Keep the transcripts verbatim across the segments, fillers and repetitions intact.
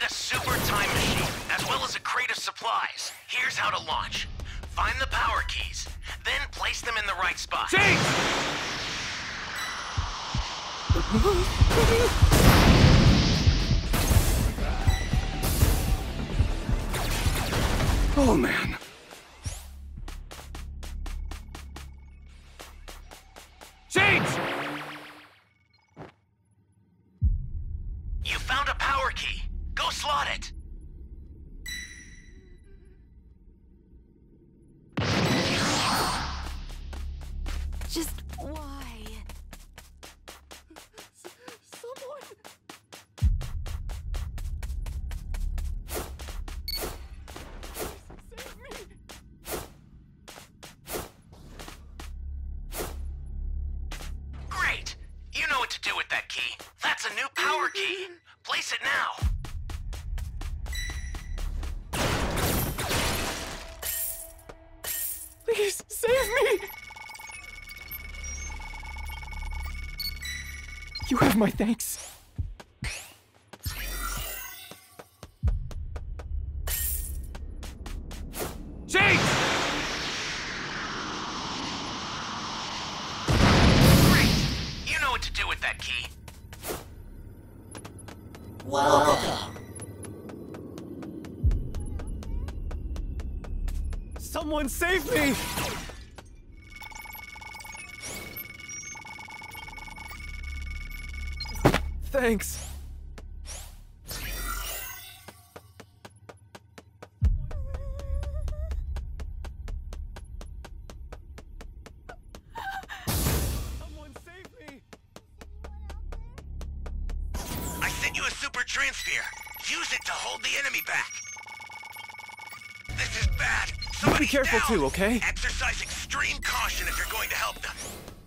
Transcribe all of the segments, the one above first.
a super time machine, as well as a crate of supplies. Here's how to launch. Find the power keys, then place them in the right spot. Jinx! Oh, man. Jinx! You found a power key. Go slot it. Just why? Someone... Save me! Great! You know what to do with that key. That's a new power key. Place it now. Please, save me! You have my thanks. Jinx! Great! You know what to do with that key. Welcome. Someone save me! Thanks. Someone save me! I sent you a super transfer. Use it to hold the enemy back. This is bad. You be Somebody's careful down. too, okay? Exercise extreme caution if you're going to help them.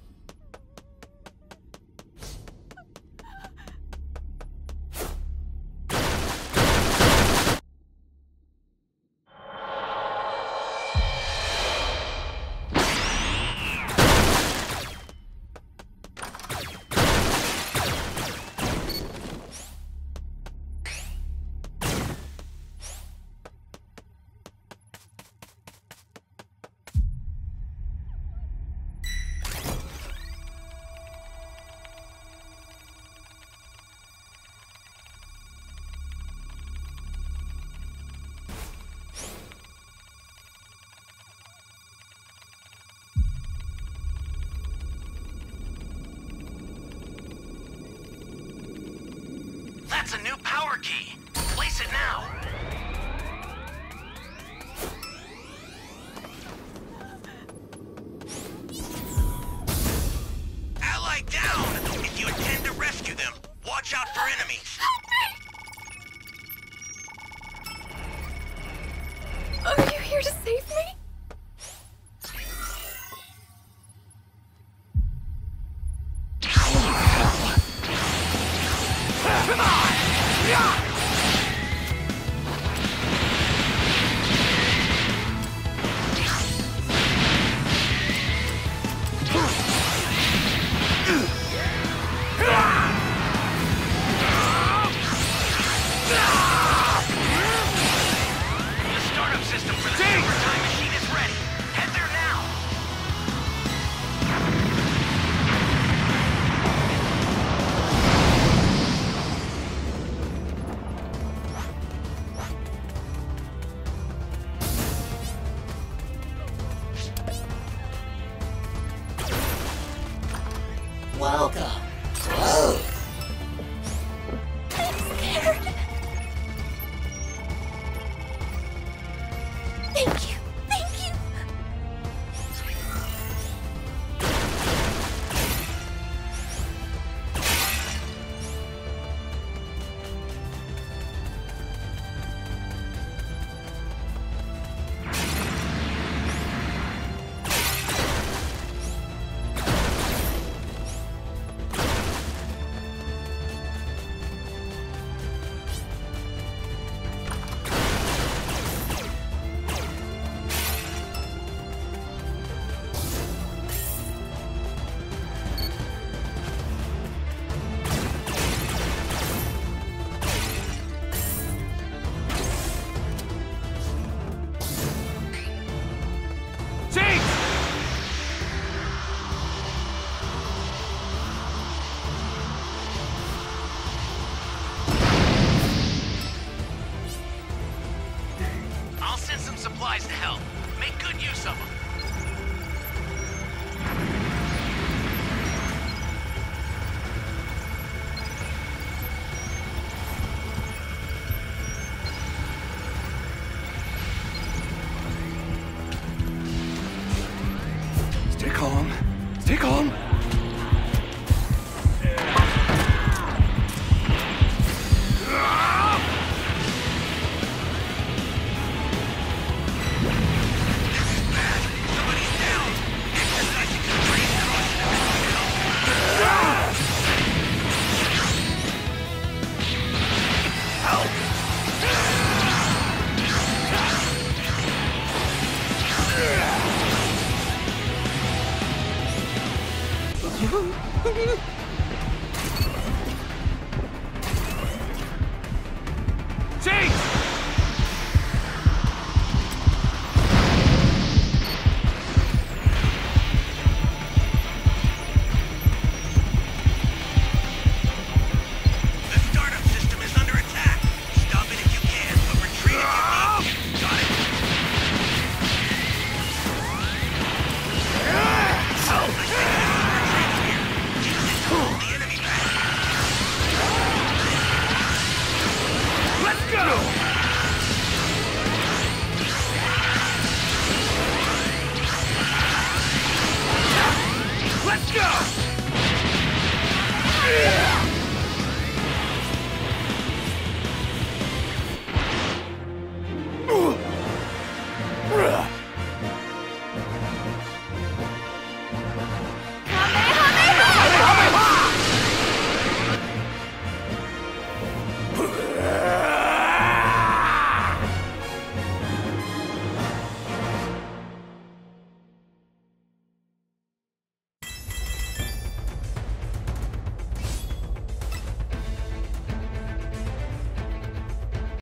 That's a new power key. Place it now. Ally down! If you intend to rescue them, watch out for enemies. Are you here to save me? The startup system for the super time machine is ready. Head there now. Welcome. Whoa. I'm scared. Thank you. Thank you. supplies to help. Make good use of them. Stay calm. Stay calm. Jake! The startup system is under attack. Stop it if you can, but retreat if you need to. Got it? Oh, I think there's a retreat here. Use it to hold the enemy back. Let's go! Let's go!